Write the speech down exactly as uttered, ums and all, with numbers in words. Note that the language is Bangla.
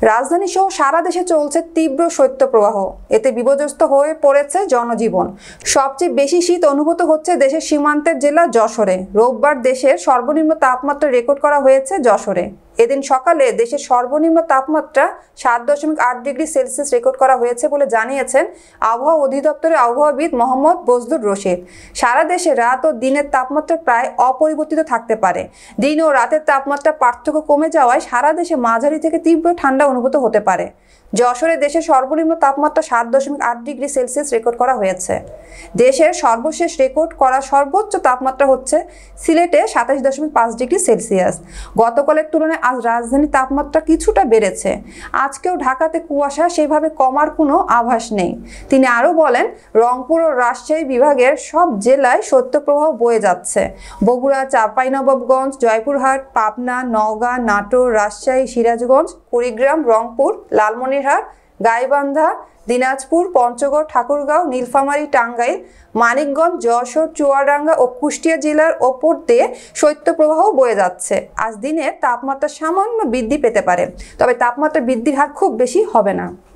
রাজধানী সহ সারা দেশে চলছে তীব্র শৈত্যপ্রবাহ। এতে বিপর্যস্ত হয়ে পড়েছে জনজীবন। সবচেয়ে বেশি শীত অনুভূত হচ্ছে দেশের সীমান্তের জেলা যশোরে। রোববার দেশের সর্বনিম্ন তাপমাত্রা রেকর্ড করা হয়েছে যশোরে। এদিন সকালে দেশের সর্বনিম্ন তাপমাত্রা সাত দশমিক আট ডিগ্রি সেলসিয়াস রেকর্ড করা হয়েছে বলে জানিয়েছেন আবহাওয়া অধিদপ্তরের আবহাওয়াবিদ মোহাম্মদ বজলুর রশিদ। সারা দেশে রাত ও দিনের তাপমাত্রা প্রায় অপরিবর্তিত থাকতে পারে। দিন ও রাতের তাপমাত্রা পার্থক্য কমে যাওয়ায় সারা দেশে মাঝারি থেকে তীব্র ঠান্ডা অনুভূত হতে পারে। যশোরে দেশের সর্বনিম্ন তাপমাত্রা সাত দশমিক আট ডিগ্রি সেলসিয়াস রেকর্ড করা হয়েছে। দেশের সর্বশেষ রেকর্ড করা সর্বোচ্চ তাপমাত্রা হচ্ছে সিলেটে সাতাশ দশমিক পাঁচ ডিগ্রি সেলসিয়াস। গতকালের তুলনায় আজ রাজধানীর তাপমাত্রা কিছুটা বেড়েছে। আজকেও ঢাকাতে কুয়াশা সেভাবে কমার কোনো আভাস নেই। তিনি আরও বলেন, রংপুর ও রাজশাহী বিভাগের সব জেলায় শৈত্যপ্রবাহ বয়ে যাচ্ছে। বগুড়া, চাঁপাইনবাবগঞ্জ, জয়পুরহাট, পাবনা, নওগাঁ, নাটোর, রাজশাহী, সিরাজগঞ্জ, কুড়িগ্রাম, রংপুর, লালমনিরহাট, গাইবান্ধা, দিনাজপুর, পঞ্চগড়, ঠাকুরগাঁও, নীলফামারী, টাঙ্গাইল, মানিকগঞ্জ, যশোর, চুয়াডাঙ্গা ও কুষ্টিয়া জেলার ওপর দিয়ে শৈত্যপ্রবাহ বয়ে যাচ্ছে। আজ দিনের তাপমাত্রা সামান্য বৃদ্ধি পেতে পারে, তবে তাপমাত্রা বৃদ্ধির হার খুব বেশি হবে না।